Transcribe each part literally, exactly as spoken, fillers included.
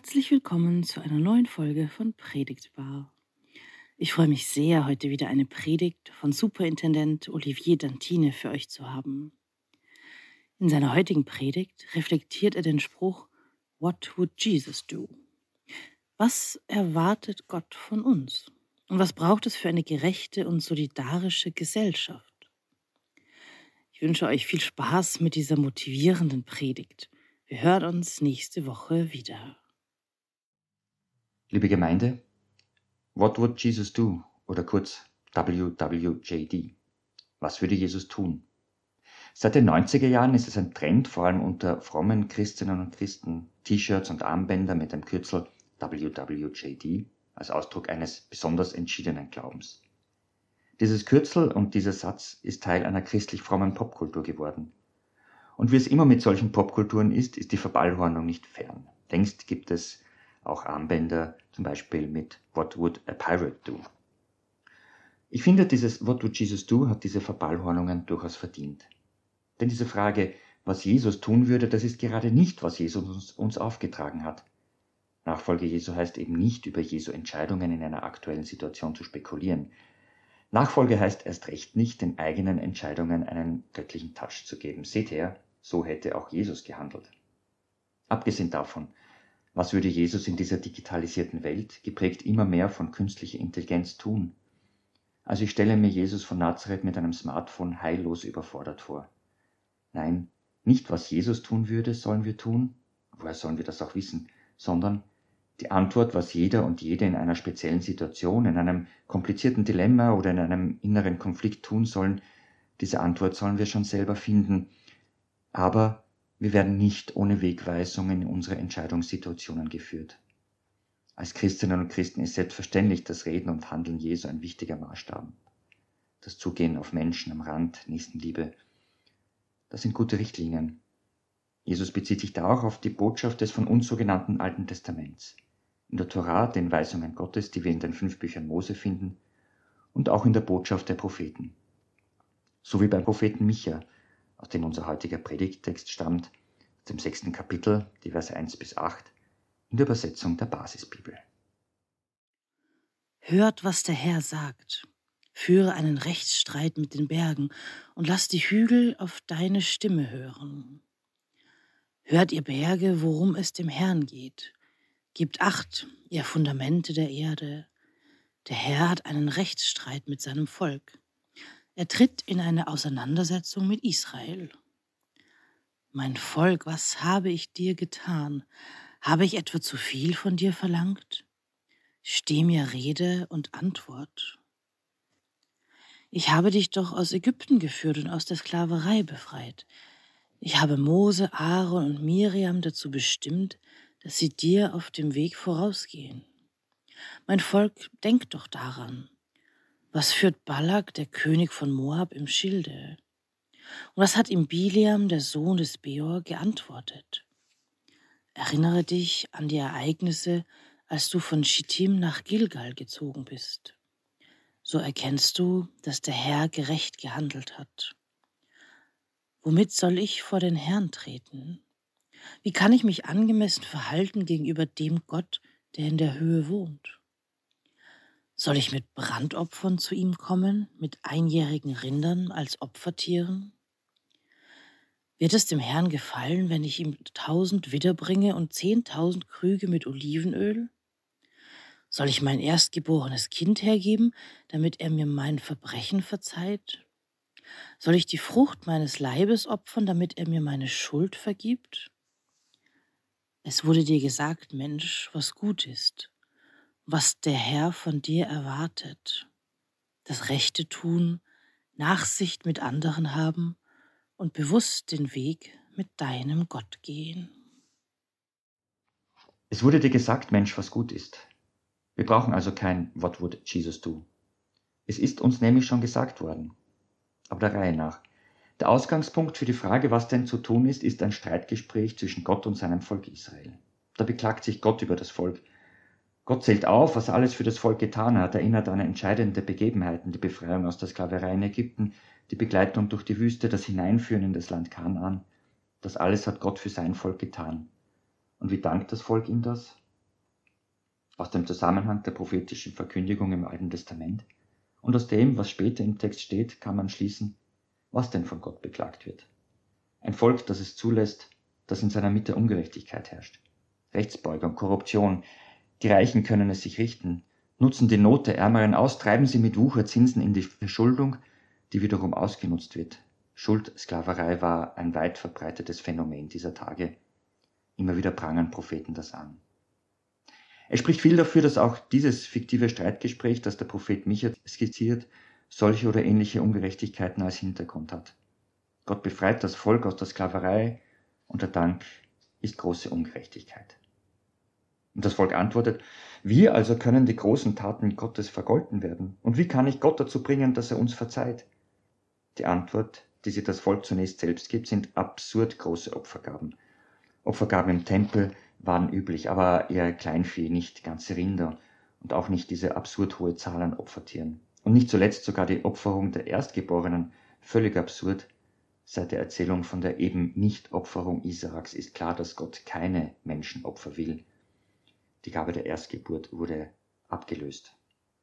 Herzlich willkommen zu einer neuen Folge von Predigtbar. Ich freue mich sehr, heute wieder eine Predigt von Superintendent Olivier Dantine für euch zu haben. In seiner heutigen Predigt reflektiert er den Spruch What would Jesus do? Was erwartet Gott von uns? Und was braucht es für eine gerechte und solidarische Gesellschaft? Ich wünsche euch viel Spaß mit dieser motivierenden Predigt. Wir hören uns nächste Woche wieder. Liebe Gemeinde, What would Jesus do? Oder kurz W W J D. Was würde Jesus tun? Seit den neunziger Jahren ist es ein Trend, vor allem unter frommen Christinnen und Christen, T-Shirts und Armbänder mit dem Kürzel W W J D als Ausdruck eines besonders entschiedenen Glaubens. Dieses Kürzel und dieser Satz ist Teil einer christlich frommen Popkultur geworden. Und wie es immer mit solchen Popkulturen ist, ist die Verballhornung nicht fern. Längst gibt es auch Armbänder, zum Beispiel mit What would a pirate do? Ich finde, dieses What would Jesus do hat diese Verballhornungen durchaus verdient. Denn diese Frage, was Jesus tun würde, das ist gerade nicht, was Jesus uns, uns aufgetragen hat. Nachfolge Jesu heißt eben nicht, über Jesu Entscheidungen in einer aktuellen Situation zu spekulieren. Nachfolge heißt erst recht nicht, den eigenen Entscheidungen einen göttlichen Touch zu geben. Seht her, so hätte auch Jesus gehandelt. Abgesehen davon, was würde Jesus in dieser digitalisierten Welt, geprägt immer mehr von künstlicher Intelligenz, tun? Also ich stelle mir Jesus von Nazareth mit einem Smartphone heillos überfordert vor. Nein, nicht was Jesus tun würde, sollen wir tun, woher sollen wir das auch wissen, sondern die Antwort, was jeder und jede in einer speziellen Situation, in einem komplizierten Dilemma oder in einem inneren Konflikt tun sollen, diese Antwort sollen wir schon selber finden. Aber wir werden nicht ohne Wegweisungen in unsere Entscheidungssituationen geführt. Als Christinnen und Christen ist selbstverständlich das Reden und Handeln Jesu ein wichtiger Maßstab. Das Zugehen auf Menschen am Rand, Nächstenliebe, das sind gute Richtlinien. Jesus bezieht sich da auch auf die Botschaft des von uns sogenannten Alten Testaments. In der Tora, den Weisungen Gottes, die wir in den fünf Büchern Mose finden, und auch in der Botschaft der Propheten. So wie beim Propheten Micha, aus dem unser heutiger Predigttext stammt, dem sechsten Kapitel, die Verse eins bis acht, in der Übersetzung der Basisbibel. Hört, was der Herr sagt. Führe einen Rechtsstreit mit den Bergen und lass die Hügel auf deine Stimme hören. Hört, ihr Berge, worum es dem Herrn geht. Gebt Acht, ihr Fundamente der Erde. Der Herr hat einen Rechtsstreit mit seinem Volk. Er tritt in eine Auseinandersetzung mit Israel. Mein Volk, was habe ich dir getan? Habe ich etwa zu viel von dir verlangt? Steh mir Rede und Antwort. Ich habe dich doch aus Ägypten geführt und aus der Sklaverei befreit. Ich habe Mose, Aaron und Miriam dazu bestimmt, dass sie dir auf dem Weg vorausgehen. Mein Volk, denk doch daran. Was führt Balak, der König von Moab, im Schilde? Und was hat ihm Bileam, der Sohn des Beor, geantwortet? Erinnere dich an die Ereignisse, als du von Schittim nach Gilgal gezogen bist. So erkennst du, dass der Herr gerecht gehandelt hat. Womit soll ich vor den Herrn treten? Wie kann ich mich angemessen verhalten gegenüber dem Gott, der in der Höhe wohnt? Soll ich mit Brandopfern zu ihm kommen, mit einjährigen Rindern als Opfertieren? Wird es dem Herrn gefallen, wenn ich ihm tausend Widder bringe und zehntausend Krüge mit Olivenöl? Soll ich mein erstgeborenes Kind hergeben, damit er mir mein Verbrechen verzeiht? Soll ich die Frucht meines Leibes opfern, damit er mir meine Schuld vergibt? Es wurde dir gesagt, Mensch, was gut ist, was der Herr von dir erwartet. Das Rechte tun, Nachsicht mit anderen haben und bewusst den Weg mit deinem Gott gehen. Es wurde dir gesagt, Mensch, was gut ist. Wir brauchen also kein What would Jesus do? Es ist uns nämlich schon gesagt worden. Aber der Reihe nach. Der Ausgangspunkt für die Frage, was denn zu tun ist, ist ein Streitgespräch zwischen Gott und seinem Volk Israel. Da beklagt sich Gott über das Volk. Gott zählt auf, was er alles für das Volk getan hat, erinnert an entscheidende Begebenheiten, die Befreiung aus der Sklaverei in Ägypten, die Begleitung durch die Wüste, das Hineinführen in das Land Kanaan. Das alles hat Gott für sein Volk getan. Und wie dankt das Volk ihm das? aus dem Zusammenhang der prophetischen Verkündigung im Alten Testament und aus dem, was später im Text steht, kann man schließen, was denn von Gott beklagt wird. Ein Volk, das es zulässt, dass in seiner Mitte Ungerechtigkeit herrscht. Rechtsbeugung, Korruption, die Reichen können es sich richten, nutzen die Not der Ärmeren aus, treiben sie mit Wucherzinsen in die Verschuldung, die wiederum ausgenutzt wird. Schuldsklaverei war ein weit verbreitetes Phänomen dieser Tage. Immer wieder prangern Propheten das an. Es spricht viel dafür, dass auch dieses fiktive Streitgespräch, das der Prophet Micha skizziert, solche oder ähnliche Ungerechtigkeiten als Hintergrund hat. Gott befreit das Volk aus der Sklaverei und der Dank ist große Ungerechtigkeit. Und das Volk antwortet, wie also können die großen Taten Gottes vergolten werden? Und wie kann ich Gott dazu bringen, dass er uns verzeiht? Die Antwort, die sich das Volk zunächst selbst gibt, sind absurd große Opfergaben. Opfergaben im Tempel waren üblich, aber eher Kleinvieh, nicht ganze Rinder und auch nicht diese absurd hohe Zahl an Opfertieren. Und nicht zuletzt sogar die Opferung der Erstgeborenen, völlig absurd. Seit der Erzählung von der eben Nicht-Opferung Isaaks ist klar, dass Gott keine Menschenopfer will. Die Gabe der Erstgeburt wurde abgelöst.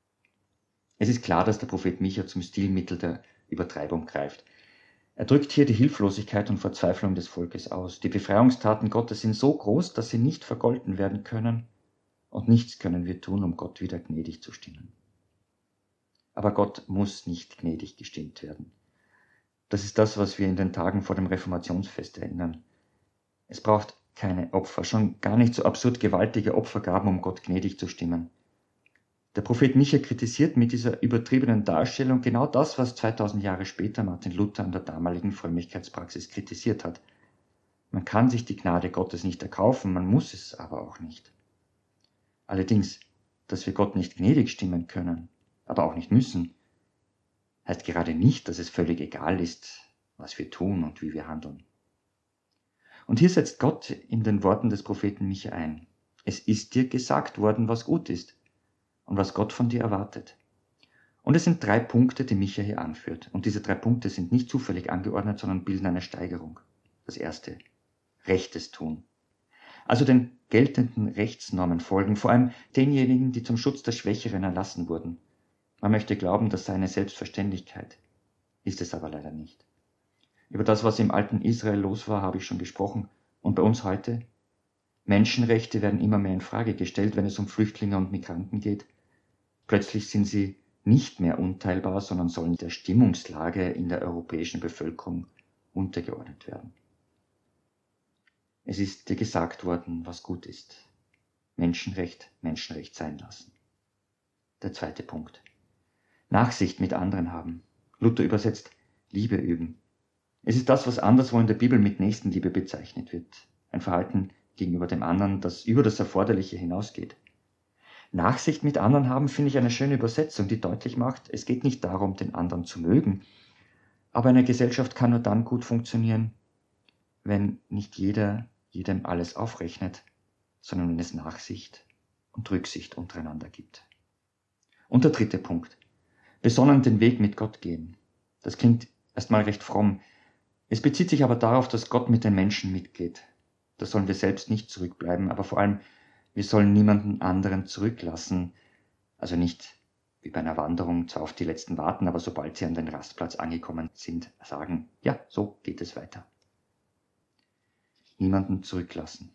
Es ist klar, dass der Prophet Micha zum Stilmittel der Übertreibung greift. Er drückt hier die Hilflosigkeit und Verzweiflung des Volkes aus. Die Befreiungstaten Gottes sind so groß, dass sie nicht vergolten werden können, und nichts können wir tun, um Gott wieder gnädig zu stimmen. Aber Gott muss nicht gnädig gestimmt werden. Das ist das, was wir in den Tagen vor dem Reformationsfest erinnern. Es braucht keine Opfer, schon gar nicht so absurd gewaltige Opfergaben, um Gott gnädig zu stimmen. Der Prophet Micha kritisiert mit dieser übertriebenen Darstellung genau das, was zweitausend Jahre später Martin Luther an der damaligen Frömmigkeitspraxis kritisiert hat. Man kann sich die Gnade Gottes nicht erkaufen, man muss es aber auch nicht. Allerdings, dass wir Gott nicht gnädig stimmen können, aber auch nicht müssen, heißt gerade nicht, dass es völlig egal ist, was wir tun und wie wir handeln. Und hier setzt Gott in den Worten des Propheten Micha ein. Es ist dir gesagt worden, was gut ist und was Gott von dir erwartet. Und es sind drei Punkte, die Micha hier anführt. Und diese drei Punkte sind nicht zufällig angeordnet, sondern bilden eine Steigerung. Das erste, Rechtes tun. Also den geltenden Rechtsnormen folgen, vor allem denjenigen, die zum Schutz der Schwächeren erlassen wurden. Man möchte glauben, das sei eine Selbstverständlichkeit, ist es aber leider nicht. Über das, was im alten Israel los war, habe ich schon gesprochen. Und bei uns heute? Menschenrechte werden immer mehr in Frage gestellt, wenn es um Flüchtlinge und Migranten geht. Plötzlich sind sie nicht mehr unteilbar, sondern sollen der Stimmungslage in der europäischen Bevölkerung untergeordnet werden. Es ist dir gesagt worden, was gut ist. Menschenrecht, Menschenrecht sein lassen. Der zweite Punkt. Nachsicht mit anderen haben. Luther übersetzt, Liebe üben. Es ist das, was anderswo in der Bibel mit Nächstenliebe bezeichnet wird. Ein Verhalten gegenüber dem anderen, das über das Erforderliche hinausgeht. Nachsicht mit anderen haben, finde ich eine schöne Übersetzung, die deutlich macht, es geht nicht darum, den anderen zu mögen, aber eine Gesellschaft kann nur dann gut funktionieren, wenn nicht jeder jedem alles aufrechnet, sondern wenn es Nachsicht und Rücksicht untereinander gibt. Und der dritte Punkt. Besonnen den Weg mit Gott gehen. Das klingt erstmal recht fromm. Es bezieht sich aber darauf, dass Gott mit den Menschen mitgeht. Da sollen wir selbst nicht zurückbleiben, aber vor allem, wir sollen niemanden anderen zurücklassen. Also nicht wie bei einer Wanderung zwar auf die Letzten warten, aber sobald sie an den Rastplatz angekommen sind, sagen, ja, so geht es weiter. Niemanden zurücklassen.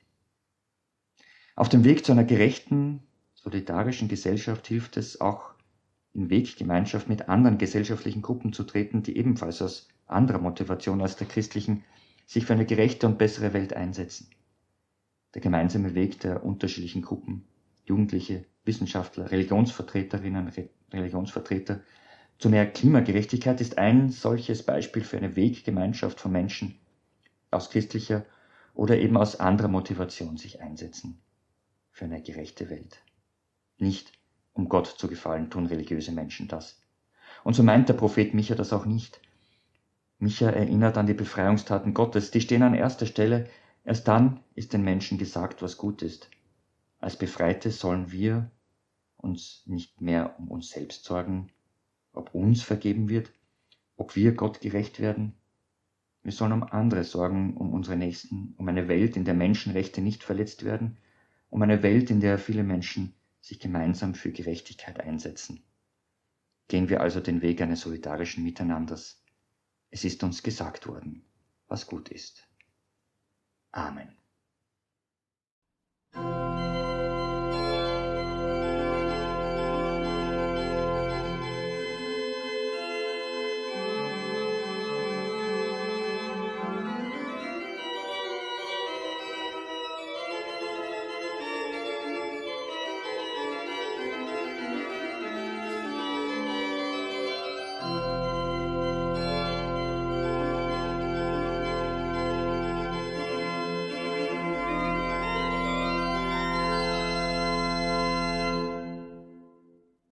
Auf dem Weg zu einer gerechten, solidarischen Gesellschaft hilft es auch, in Weggemeinschaft mit anderen gesellschaftlichen Gruppen zu treten, die ebenfalls aus anderer Motivation als der christlichen sich für eine gerechte und bessere Welt einsetzen. Der gemeinsame Weg der unterschiedlichen Gruppen, Jugendliche, Wissenschaftler, Religionsvertreterinnen, Re- Religionsvertreter zu mehr Klimagerechtigkeit ist ein solches Beispiel für eine Weggemeinschaft von Menschen aus christlicher oder eben aus anderer Motivation sich einsetzen für eine gerechte Welt. Nicht um Gott zu gefallen, tun religiöse Menschen das. Und so meint der Prophet Micha das auch nicht. Micha erinnert an die Befreiungstaten Gottes, die stehen an erster Stelle. Erst dann ist den Menschen gesagt, was gut ist. Als Befreite sollen wir uns nicht mehr um uns selbst sorgen, ob uns vergeben wird, ob wir Gott gerecht werden. Wir sollen um andere sorgen, um unsere Nächsten, um eine Welt, in der Menschenrechte nicht verletzt werden, um eine Welt, in der viele Menschen sich gemeinsam für Gerechtigkeit einsetzen. Gehen wir also den Weg eines solidarischen Miteinanders. Es ist uns gesagt worden, was gut ist. Amen.